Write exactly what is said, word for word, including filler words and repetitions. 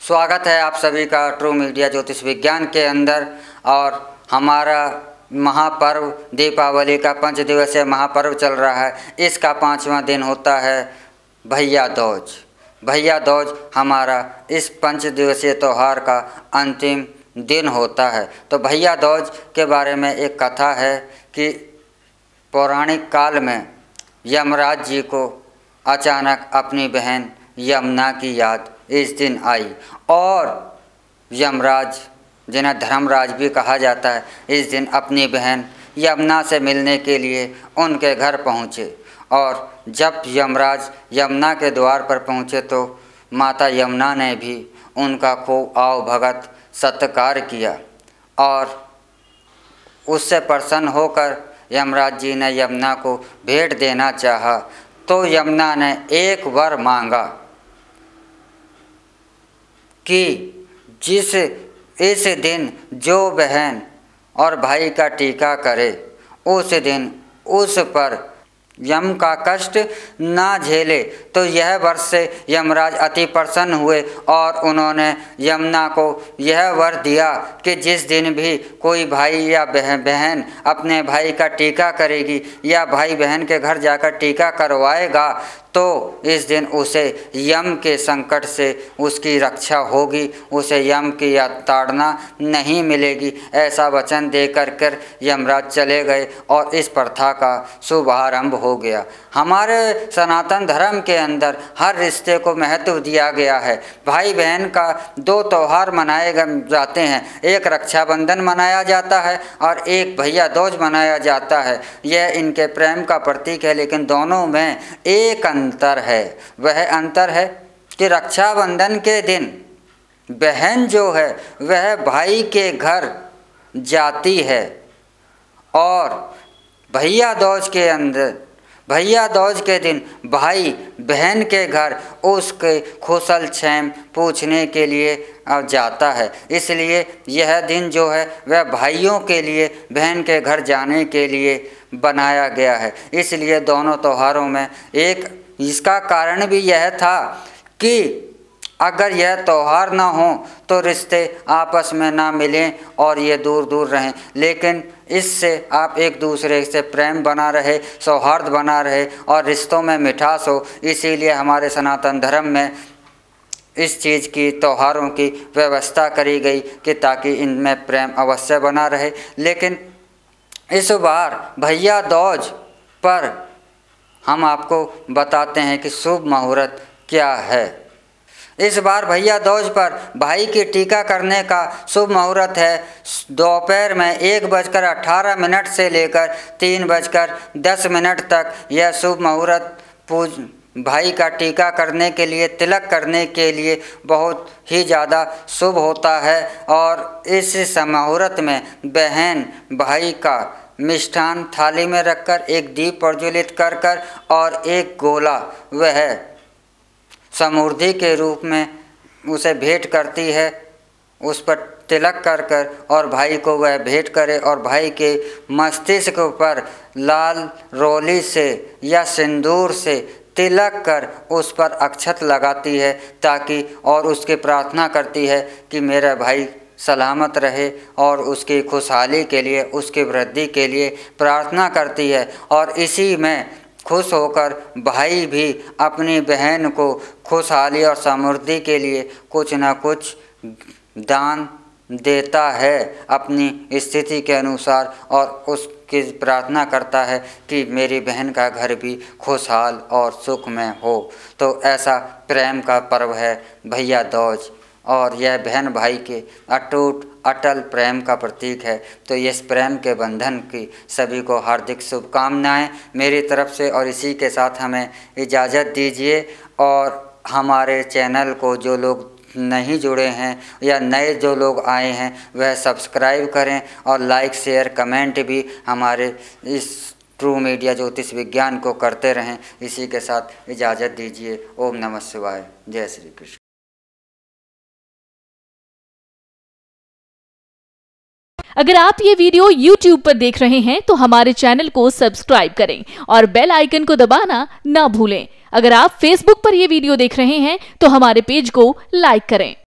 स्वागत है आप सभी का ट्रू मीडिया ज्योतिष विज्ञान के अंदर। और हमारा महापर्व दीपावली का पंच दिवसीय महापर्व चल रहा है। इसका पाँचवां दिन होता है भैया दूज। भैया दूज हमारा इस पंच दिवसीय त्यौहार का अंतिम दिन होता है। तो भैया दूज के बारे में एक कथा है कि पौराणिक काल में यमराज जी को अचानक अपनी बहन यमुना की याद इस दिन आई और यमराज, जिन्हें धर्मराज भी कहा जाता है, इस दिन अपनी बहन यमुना से मिलने के लिए उनके घर पहुँचे। और जब यमराज यमुना के द्वार पर पहुँचे तो माता यमुना ने भी उनका खूब आव भगत सत्कार किया और उससे प्रसन्न होकर यमराज जी ने यमुना को भेंट देना चाहा। तो यमुना ने एक वर मांगा कि जिस इस दिन जो बहन और भाई का टीका करे उस दिन उस पर यम का कष्ट ना झेले। तो यह वर से यमराज अति प्रसन्न हुए और उन्होंने यमुना को यह वर दिया कि जिस दिन भी कोई भाई या बहन बहन अपने भाई का टीका करेगी या भाई बहन के घर जाकर टीका करवाएगा तो इस दिन उसे यम के संकट से उसकी रक्षा होगी, उसे यम की ताड़ना नहीं मिलेगी। ऐसा वचन देकर कर यमराज चले गए और इस प्रथा का शुभारंभ हो गया। हमारे सनातन धर्म के अंदर हर रिश्ते को महत्व दिया गया है। भाई बहन का दो त्यौहार मनाए जाते हैं, एक रक्षाबंधन मनाया जाता है और एक भैया दूज मनाया जाता है। यह इनके प्रेम का प्रतीक है, लेकिन दोनों में एक अंतर है। वह अंतर है कि रक्षाबंधन के दिन बहन जो है वह भाई के घर जाती है और भैया दूज के अंदर भैया दूज के दिन भाई बहन के घर उसके कुशल क्षेम पूछने के लिए जाता है। इसलिए यह दिन जो है वह भाइयों के लिए बहन के घर जाने के लिए बनाया गया है। इसलिए दोनों त्योहारों में एक इसका कारण भी यह था कि अगर यह त्यौहार ना हो तो रिश्ते आपस में ना मिलें और ये दूर दूर रहें, लेकिन इससे आप एक दूसरे से प्रेम बना रहे, सौहार्द बना रहे और रिश्तों में मिठास हो। इसीलिए हमारे सनातन धर्म में इस चीज़ की त्योहारों की व्यवस्था करी गई कि ताकि इनमें प्रेम अवश्य बना रहे। लेकिन इस बार भैया दूज पर हम आपको बताते हैं कि शुभ मुहूर्त क्या है। इस बार भैया दूज पर भाई की टीका करने का शुभ मुहूर्त है दोपहर में एक बजकर अट्ठारह मिनट से लेकर तीन बजकर दस मिनट तक। यह शुभ मुहूर्त पूज भाई का टीका करने के लिए, तिलक करने के लिए बहुत ही ज़्यादा शुभ होता है। और इस मुहूर्त में बहन भाई का मिष्ठान थाली में रखकर एक दीप प्रज्वलित कर कर और एक गोला वह समृद्धि के रूप में उसे भेंट करती है, उस पर तिलक कर कर और भाई को वह भेंट करे और भाई के मस्तिष्क पर लाल रोली से या सिंदूर से तिलक कर उस पर अक्षत लगाती है ताकि और उसकी प्रार्थना करती है कि मेरा भाई सलामत रहे और उसकी खुशहाली के लिए, उसकी वृद्धि के लिए प्रार्थना करती है। और इसी में खुश होकर भाई भी अपनी बहन को खुशहाली और समृद्धि के लिए कुछ न कुछ दान देता है अपनी स्थिति के अनुसार और उसकी प्रार्थना करता है कि मेरी बहन का घर भी खुशहाल और सुख में हो। तो ऐसा प्रेम का पर्व है भैया दूज और यह बहन भाई के अटूट अटल प्रेम का प्रतीक है। तो इस प्रेम के बंधन की सभी को हार्दिक शुभकामनाएं मेरी तरफ से। और इसी के साथ हमें इजाज़त दीजिए और हमारे चैनल को जो लोग नहीं जुड़े हैं या नए जो लोग आए हैं वह सब्सक्राइब करें और लाइक शेयर कमेंट भी हमारे इस ट्रू मीडिया ज्योतिष विज्ञान को करते रहें। इसी के साथ इजाज़त दीजिए। ओम नमः शिवाय। जय श्री कृष्ण। अगर आप ये वीडियो यूट्यूब पर देख रहे हैं तो हमारे चैनल को सब्सक्राइब करें और बेल आइकन को दबाना ना भूलें। अगर आप फेसबुक पर यह वीडियो देख रहे हैं तो हमारे पेज को लाइक करें।